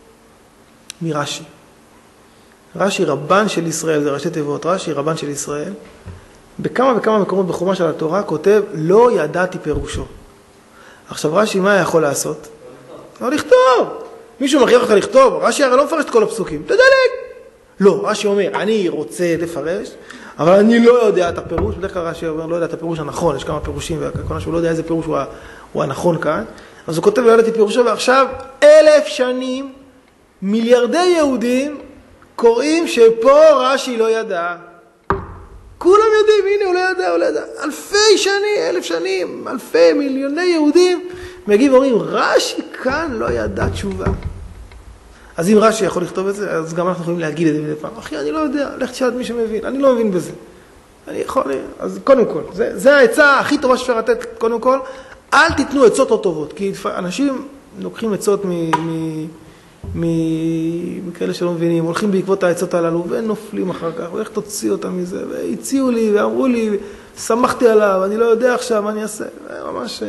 מרש"י. רש"י רבן של ישראל, זה ראשי תיבות. רש"י רבן של ישראל. בכמה וכמה מקומות בחומש של התורה כותב, לא ידעתי פירושו. עכשיו רש"י, מה יכול לעשות? לא לכתוב. מישהו מכריח אותך לכתוב, רש"י הרי לא מפרש את כל הפסוקים, תדלג. לא, רש"י אומר, אני רוצה לפרש, אבל אני לא יודע את הפירוש, בדרך כלל רש"י אומר, לא יודע את הפירוש הנכון, יש כמה פירושים, וכל שהוא לא יודע איזה פירוש הוא, הוא הנכון כאן, אז הוא כותב, לא ידעתי פירושו, ועכשיו אלף שנים, מיליארדי יהודים, קוראים שפה רש"י לא ידע. כולם יודעים, הנה הוא לא ידע, הוא לא ידע. אלפי שנים, אלף שנים, אלפי מיליוני יהודים, מגיעים ואומרים, רש"י כאן לא ידע תשובה. אז אם רש"י יכול לכתוב את זה, אז גם אנחנו יכולים להגיד את זה מדי פעם. אחי, אני לא יודע, לך תשאל את מי שמבין, אני לא מבין בזה. אני יכול, אז קודם כל, זה, זה העצה הכי טובה שאפשר לתת, קודם כל, אל תיתנו עצות לא טובות, כי אנשים לוקחים עצות מ... מ מכאלה שלא מבינים, הולכים בעקבות העצות הללו ונופלים אחר כך, ואיך תוציא אותם מזה, והציעו לי ואמרו לי, שמחתי עליו, אני לא יודע עכשיו מה אני אעשה, ממש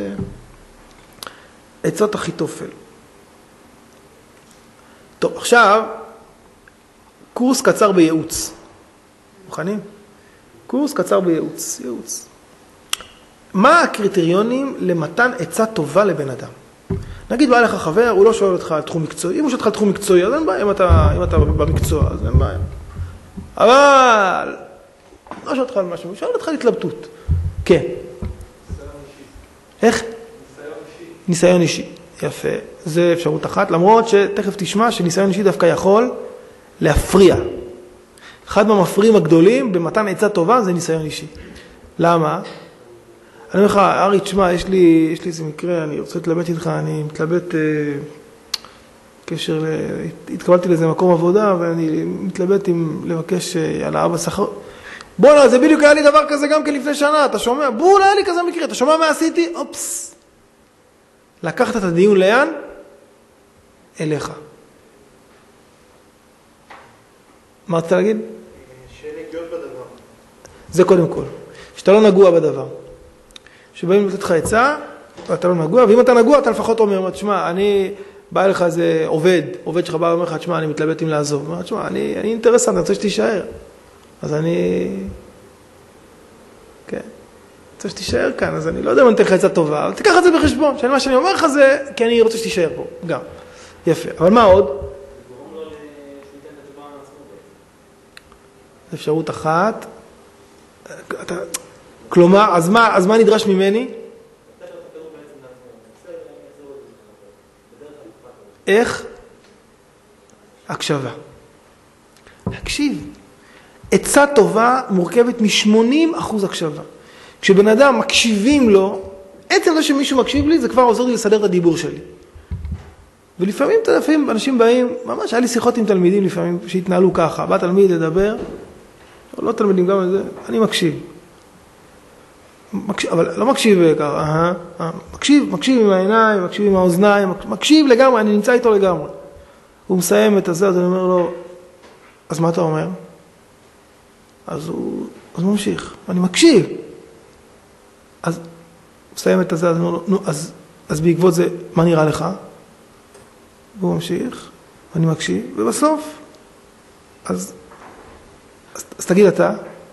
עצות אחיתופל. טוב, עכשיו, קורס קצר בייעוץ. מוכנים? קורס קצר בייעוץ, ייעוץ. מה הקריטריונים למתן עצה טובה לבן אדם? נגיד בא לך חבר, הוא לא שואל אותך על תחום מקצועי, אם הוא שואל אותך על תחום מקצועי, אז אין בעיה, אם אתה, אם אתה במקצוע, אז אין בעיה. אבל, לא שואל אותך על משהו, הוא שואל אותך על התלבטות. כן. ניסיון אישי. איך? ניסיון אישי. ניסיון אישי. יפה. זה אפשרות אחת, למרות שתכף תשמע שניסיון אישי דווקא יכול להפריע. אחד מהמפריעים הגדולים במתן עצה טובה זה ניסיון אישי. למה? אני אומר לך, ארי, תשמע, יש לי, יש לי איזה מקרה, אני רוצה להתלבט איתך, אני מתלבט אה, קשר, ל... התקבלתי לאיזה מקום עבודה, ואני מתלבט עם לבקש אה, על האבא שכר. בוא'נה, זה בדיוק היה לי דבר כזה גם כן לפני שנה, אתה שומע? בואו, היה לי כזה מקרה, אתה שומע מה עשיתי? אופס. לקחת את הדיון לאן? אליך. מה רצית להגיד? שנגיעות בדבר. זה קודם כל. שאתה לא נגוע בדבר. שבאים לתת לך עצה, ואתה לא נגוע, ואם אתה נגוע, אתה לפחות אומר, תשמע, אני בא לך איזה עובד, עובד שלך בא ואומר לך, תשמע, אני מתלבט אם לעזוב. הוא אומר, תשמע, אני, אני אינטרסנט, אני רוצה שתישאר. אז אני... כן. רוצה שתישאר כאן, אז אני לא יודע אם אני אתן לך עצה טובה, אבל תיקח את זה בחשבון. שאני, מה שאני אומר לך זה, כי אני רוצה שתישאר פה, גם. יפה. אבל מה עוד? אפשרות אחת. אתה... כלומר, אז מה, אז מה נדרש ממני? איך? הקשבה. להקשיב. עצה טובה מורכבת מ-שמונים אחוז הקשבה. כשבן אדם מקשיבים לו, עצם זה שמישהו מקשיב לי, זה כבר עוזר לי לסדר את הדיבור שלי. ולפעמים, לפעמים אנשים באים, ממש היה לי שיחות עם תלמידים לפעמים שהתנהלו ככה. בא תלמיד לדבר, לא תלמידים גם על זה, אני מקשיב. מקשיב, אבל לא מקשיב ככה, אה, מקשיב, מקשיב עם העיניים, מקשיב עם האוזניים, מקשיב לגמרי, אני נמצא איתו לגמרי. הוא מסיים את הזה, אז אני אומר לו, אז מה אתה אומר? אז הוא, אז הוא ממשיך, אני מקשיב. אז מסיים את הזה, אז אני אומר לו, נו, אז, אז בעקבות זה, מה נראה לך? והוא ממשיך, אני מקשיב, ובסוף, אז, אז, אז תגיד אתה,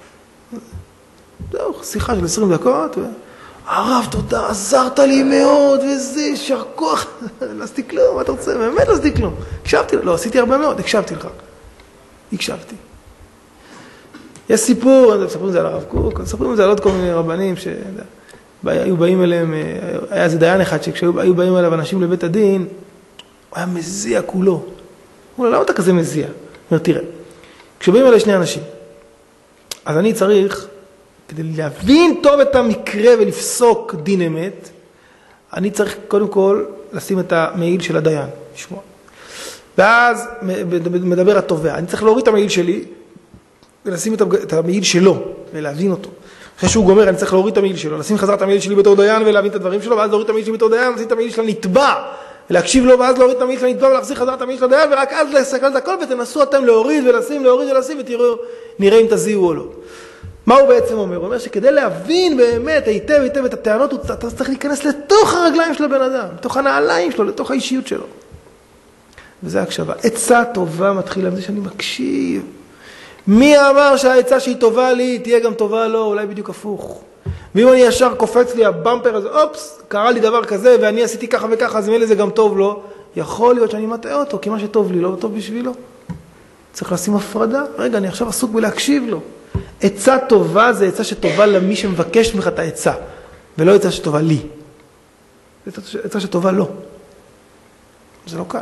זהו, שיחה של עשרים דקות, הרב, תודה, עזרת לי מאוד, וזה, שר כוח, לא עשיתי כלום, מה אתה רוצה? באמת לא עשיתי כלום. הקשבתי, לא, עשיתי הרבה מאוד, הקשבתי לך. הקשבתי. יש סיפור, מספרים את זה על הרב קוק, מספרים את זה על עוד כל מיני רבנים, שהיו באים אליהם, היה איזה דיין אחד, שכשהיו באים אליו אנשים לבית הדין, הוא היה מזיע כולו. הוא אומר, למה אתה כזה מזיע? הוא אומר, תראה, כשבאים אליי שני אנשים, אז אני צריך, כדי להבין טוב את המקרה ולפסוק דין אמת, אני צריך קודם כל לשים את המעיל של הדיין, לשמוע. ואז מדבר התובע. אני צריך להוריד את המעיל שלי, ולשים את המעיל שלו, ולהבין אותו. אחרי שהוא גומר, אני צריך להוריד את המעיל שלו, לשים חזרה את המעיל שלי בתור דיין, ולהבין את הדברים שלו, ואז להוריד את המעיל שלי בתור דיין, לשים את המעיל של הנתבע, ולהקשיב לו, ואז להוריד את המעיל של הנתבע, ולהחזיר חזרה את המעיל של הדיין, ורק אז לסקל את הכל, ותנסו אתם להוריד ולשים, להוריד ולשים, ותראו, נראה אם תזיעו או לא. מה הוא בעצם אומר? הוא אומר שכדי להבין באמת היטב היטב את הטענות, אתה צריך להיכנס לתוך הרגליים של הבן אדם, לתוך הנעליים שלו, לתוך האישיות שלו. וזה הקשבה. עצה טובה מתחילה מזה שאני מקשיב. מי אמר שהעצה שהיא טובה לי, תהיה גם טובה לו, אולי בדיוק הפוך. ואם אני ישר קופץ לי הבמפר הזה, אופס, קרה לי דבר כזה, ואני עשיתי ככה וככה, אז מילא זה גם טוב לו, יכול להיות שאני מטעה אותו, כי מה שטוב לי לא טוב בשבילו. צריך לשים הפרדה. רגע, אני עכשיו עסוק בלהקשיב לו. עצה טובה זה עצה שטובה למי שמבקש ממך את העצה, ולא עצה שטובה לי. זה עצה שטובה לו. זה לא קל.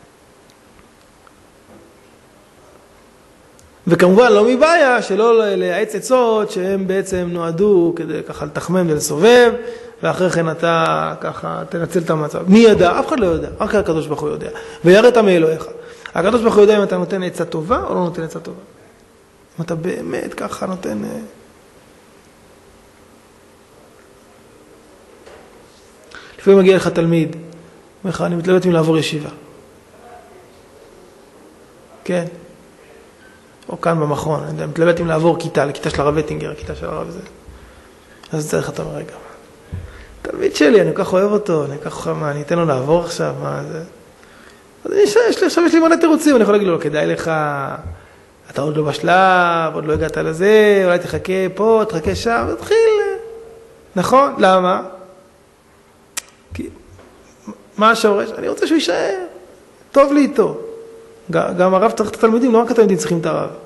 וכמובן לא מבעיה שלא להעץ עצות שהם בעצם נועדו כדי ככה לתחמן ולסובב, ואחרי כן אתה ככה תנצל את המצב. מי ידע? אף אחד לא יודע. רק הקדוש ברוך הוא יודע. ויראת מאלוהיך. הקדוש ברוך הוא יודע אם אתה נותן עצה טובה או לא נותן עצה טובה. אם אתה באמת ככה נותן... לפעמים מגיע לך תלמיד, אומר לך, אני מתלבט אם לעבור ישיבה. כן. או כאן במכון, אני יודע, מתלבט אם לעבור כיתה, לכיתה של הרב וטינגר, הכיתה של הרב זה. אז צריך אתה רגע. תלמיד שלי, אני כל כך אוהב אותו, אני כל כך, מה, אני אתן לו לעבור עכשיו, מה זה? אז אני, יש לי, עכשיו יש לי מלא תירוצים, אני יכול להגיד לו, כדאי לך, אתה עוד לא בשלב, עוד לא הגעת לזה, אולי תחכה פה, תחכה שם, תתחיל. נכון? למה? כי, מה השורש? אני רוצה שהוא יישאר, טוב לי איתו. גם הרב צריך את התלמידים, לא רק התלמידים צריכים את הרב.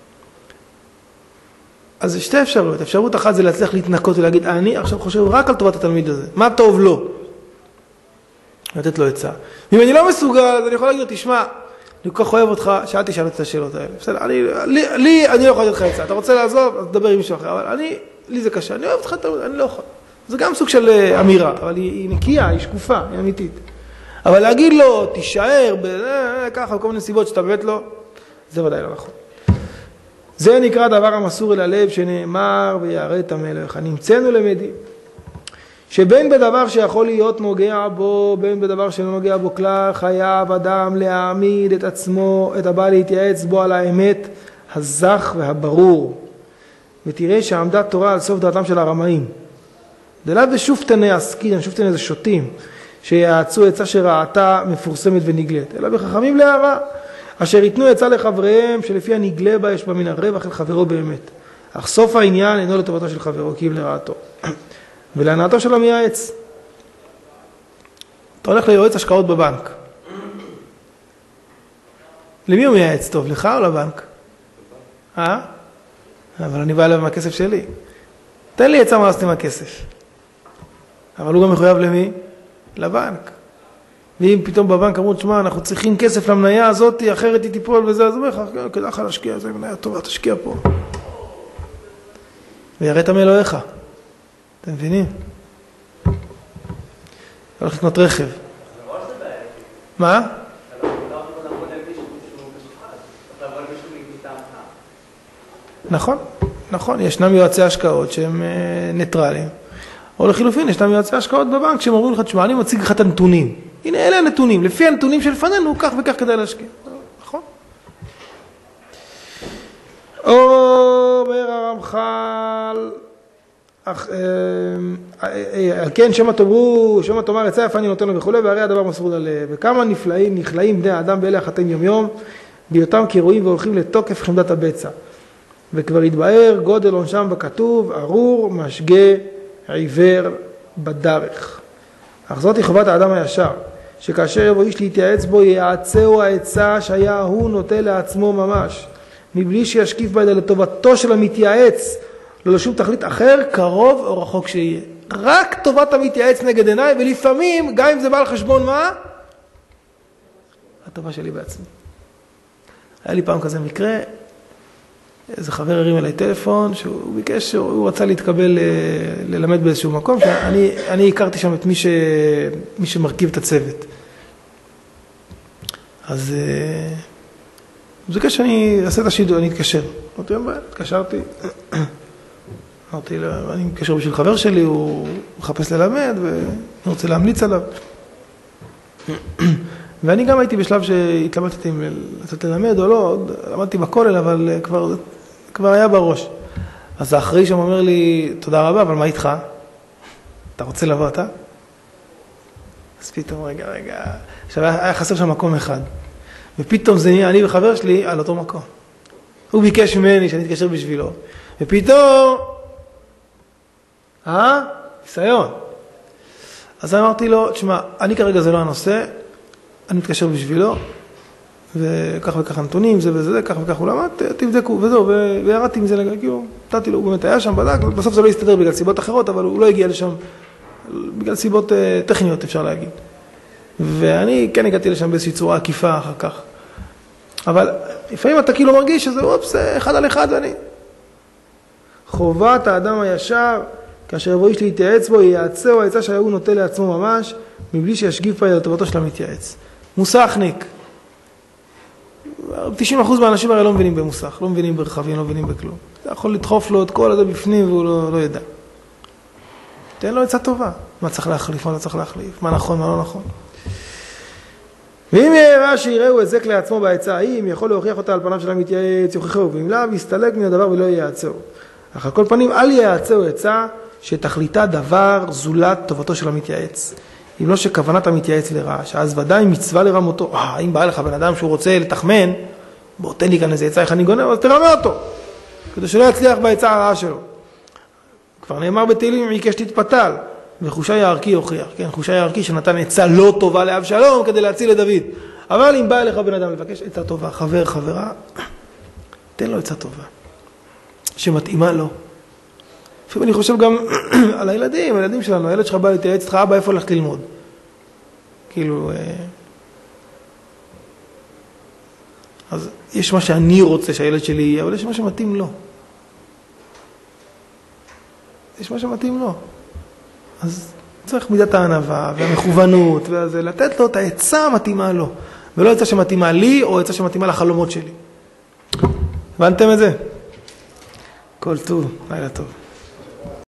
אז יש שתי אפשרויות. אפשרות אחת זה להצליח להתנקות ולהגיד, אני עכשיו חושב רק על טובת התלמיד הזה. מה טוב לו? לתת לו עצה. ואם אני לא מסוגל, אז אני יכול להגיד לו, תשמע, אני כל כך אוהב אותך, שאל תשאל את השאלות האלה. בסדר, אני, לי, לי, אני לא יכול לתת לך עצה. אתה רוצה לעזוב, אז תדבר עם מישהו אחר. אבל אני, לי זה קשה. אני אוהב אותך, אני לא יכול. זה גם סוג של אמירה, אבל היא, היא נקייה, היא שקופה, היא אמיתית. אבל להגיד לו, תישאר, ככה, כל מיני סיבות שאתה באמת לא, זה ודאי לא נכון. זה נקרא דבר המסור אל הלב, שנאמר ויראת המלך. נמצאנו למדים, שבין בדבר שיכול להיות נוגע בו, בין בדבר שלא נוגע בו כלל, חייב אדם להעמיד את עצמו, את הבא להתייעץ בו על האמת, הזך והברור. ותראה שעמדה תורה על סוף דעתם של הרמאים. דלת ושופטני עסקין, שופטני זה שוטים, שיעצו עצה שראתה מפורסמת ונגלית, אלא בחכמים להערה, אשר ייתנו עצה לחבריהם, שלפי הנגלה בה יש בה מן הרווח אל חברו באמת. אך סוף העניין אינו לטובתו של חברו, כי אם לרעתו. ולהנאתו של המייעץ. אתה הולך ליועץ השקעות בבנק. למי הוא מייעץ טוב? לך או לבנק? אה? אבל אני בא אליו עם הכסף שלי. תן לי עצה מה לעשות עם הכסף. אבל הוא גם מחויב למי? לבנק. ואם פתאום בבנק אמרו, תשמע, אנחנו צריכים כסף למניה הזאת, אחרת היא תיפול וזה, אז הוא אומר לך, כדאי לך להשקיע, זה מניה טובה, תשקיע פה. ויראת מאלוהיך. אתם מבינים? הולך לקנות רכב. מה? נכון, נכון, ישנם יועצי השקעות שהם ניטרליים. או לחילופין, ישנם יועצי השקעות בבנק שהם אומרים לך, תשמע, אני מציג לך את הנתונים. הנה, אלה הנתונים. לפי הנתונים שלפנינו, כך וכך כדאי להשקיע. נכון? אומר הרמח"ל, על כן, שמא תאמרו, שמא תאמר עצה יפה אני נותן לו וכו', והרי הדבר מסור ללב. וכמה נפלאים, נכלאים בני האדם באלה החטאים יום יום, בהיותם כרועים והולכים לתוקף חמדת הבצע. וכבר יתבהר גודל עונשם בכתוב, ארור, משגה, עיוור, בדרך. אך זאת היא חובת האדם הישר, שכאשר יבוא איש להתייעץ בו, יעצהו העצה שהיה הוא נוטה לעצמו ממש, מבלי שישקיף בה לטובתו של המתייעץ, לא לשום תכלית אחר, קרוב או רחוק שיהיה. רק טובת המתייעץ נגד עיניי, ולפעמים, גם אם זה בא על חשבון מה? הטובה שלי בעצמי. היה לי פעם כזה מקרה, איזה חבר הרים אליי טלפון, שהוא ביקש, הוא רצה להתקבל ללמד באיזשהו מקום, שאני אני הכרתי שם את מי, ש, מי שמרכיב את הצוות. אז הוא ביקש שאני אעשה את השידור, אני אתקשר. אמרתי, התקשרתי, אמרתי לו, אני מתקשר בשביל חבר שלי, הוא מחפש ללמד ואני רוצה להמליץ עליו. ואני גם הייתי בשלב שהתלמדתי אם לצאת ללמד או לא, למדתי בכולל, אבל כבר, כבר היה בראש. אז האחראי שם אומר לי, תודה רבה, אבל מה איתך? אתה רוצה לבוא אתה? אז פתאום, רגע, רגע, עכשיו היה חסר שם מקום אחד. ופתאום זה נהיה, אני וחבר שלי על אותו מקום. הוא ביקש ממני שאני אתקשר בשבילו. ופתאום, אה? ניסיון. אז אמרתי לו, תשמע, אני כרגע זה לא הנושא, אני מתקשר בשבילו, וכך וכך הנתונים, זה וזה, כך וכך הוא למד, תבדקו, וזהו, וירדתי מזה לגלל, כאילו, נתתי לו, הוא באמת היה שם, בדק, בסוף זה לא הסתדר בגלל סיבות אחרות, אבל הוא לא הגיע לשם, בגלל סיבות טכניות אפשר להגיד. ואני כן הגעתי לשם באיזושהי צורה עקיפה אחר כך. אבל לפעמים אתה כאילו מרגיש שזה, אופס, אחד על אחד ואני. חובת האדם הישר, כאשר יבוא איש להתייעץ בו, יעצהו העצה שהוא נוטה לעצמו ממש, מבלי שישגיב פעיל לטובתו של המתייעץ. מוסכניק. תשעים אחוז מהאנשים הרי לא מבינים במוסך, לא מבינים ברכבים, לא מבינים בכלום. אתה יכול לדחוף לו את כל הזה בפנים והוא לא, לא ידע. תן לו עצה טובה. מה צריך להחליף, מה לא צריך להחליף, מה נכון, מה לא נכון. ואם יראה שיראו הזק לעצמו בעצה ההיא, אם יכול להוכיח אותה על פניו של המתייעץ, יוכיחו, ואם לאו, יסתלק מן הדבר ולא יעצהו. אך על כל פנים, אל יעצהו עצה שתכליתה דבר זולת טובתו של המתייעץ. אם לא שכוונת המתייעץ לרעה, שאז ודאי מצווה לרמותו. אה, אם בא לך בן אדם שהוא רוצה לתחמן, בוא תן לי כאן איזה עצה, איך אני גונב, אז תרמה אותו. כדי שלא יצליח בעצה הרעה שלו. כבר נאמר בתהילים, אם עיקש תתפתל, וחושי הערכי יוכיח. כן, חושי הערכי שנתן עצה לא טובה לאבשלום כדי להציל את דוד. אבל אם בא אליך בן אדם לבקש עצה טובה, חבר, חברה, תן לו עצה טובה. שמתאימה לו. לפעמים אני חושב גם על הילדים, הילדים שלנו, הילד שלך בא להתייעץ איתך, אבא, איפה הולכת ללמוד? כאילו, אז יש מה שאני רוצה שהילד שלי יהיה, אבל יש מה שמתאים לו. יש מה שמתאים לו. אז צריך מידת הענווה והמכוונות, וזה, לתת לו את העצה המתאימה לו, ולא עצה שמתאימה לי, או עצה שמתאימה לחלומות שלי. הבנתם את זה? כל טוב, לילה טוב.